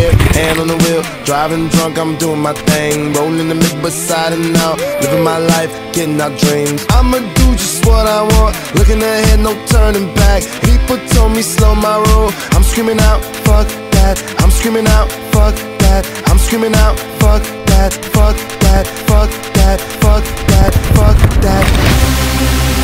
air, hand on the wheel, driving drunk, I'm doing my thing, rolling the mid beside and out, living my life, getting our dreams. I'ma do just what I want, looking ahead, no turning back. People told me slow my roll, I'm screaming out, fuck that. I'm screaming out, fuck that. I'm screaming out, fuck that, fuck that, fuck that, fuck that, fuck that.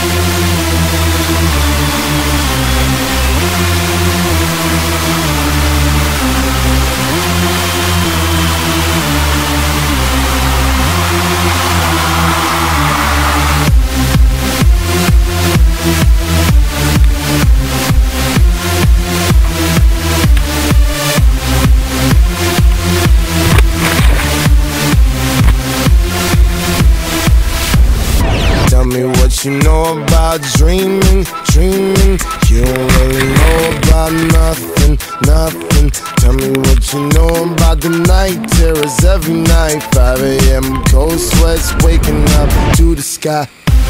Tell me what you know about dreaming, dreaming. You don't really know about nothing, nothing. Tell me what you know about the night terrors every night. 5 a.m. cold sweats waking up to the sky.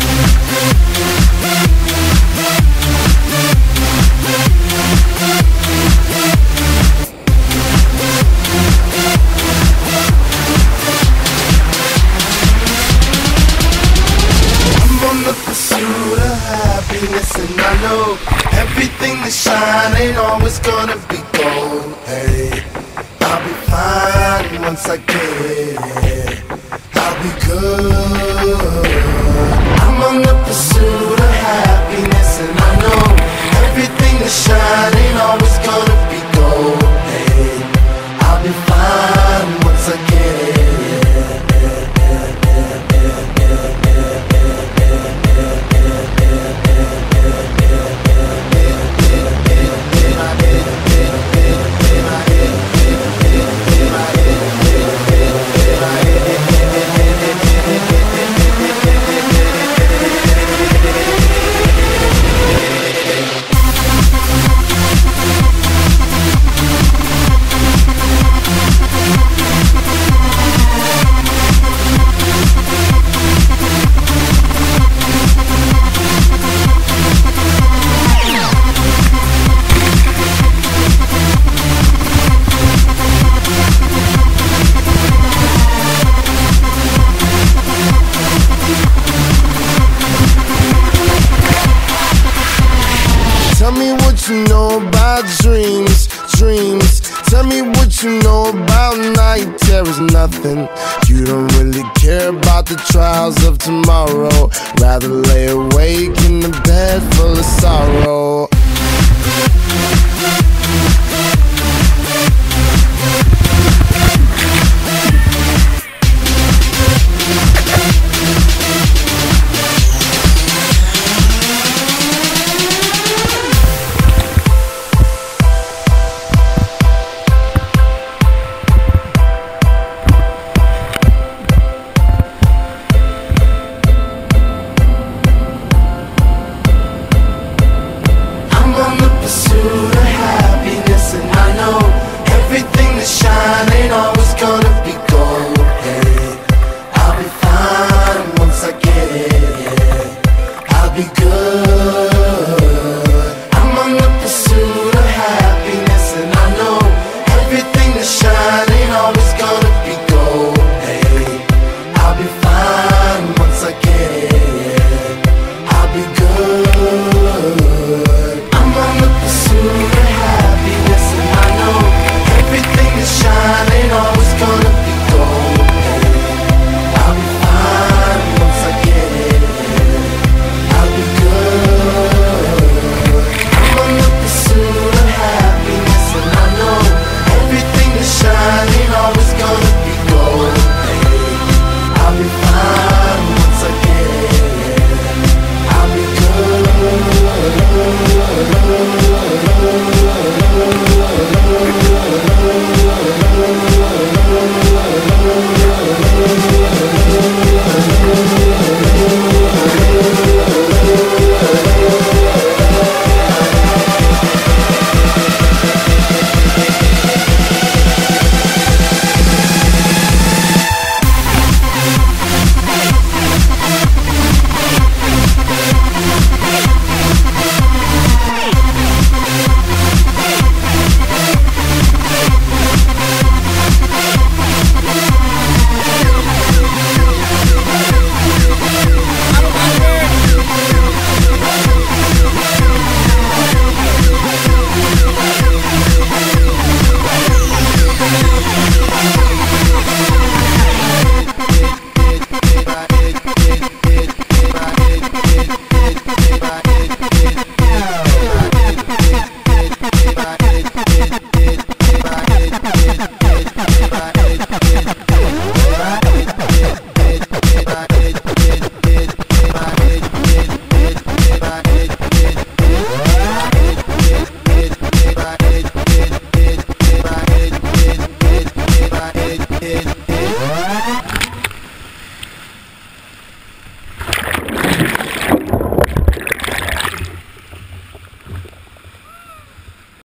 And I know everything that shine ain't always gonna be gold. Hey, I'll be fine once I get it. I'll be good. I'm on the pursuit of happiness, and I know everything that shine ain't always gonna be gold. Hey, I'll be fine once I get it. Tell me what you know about dreams, dreams. Tell me what you know about night terrors, nothing. You don't really care about the trials of tomorrow. Rather lay awake in the bed full of sorrow.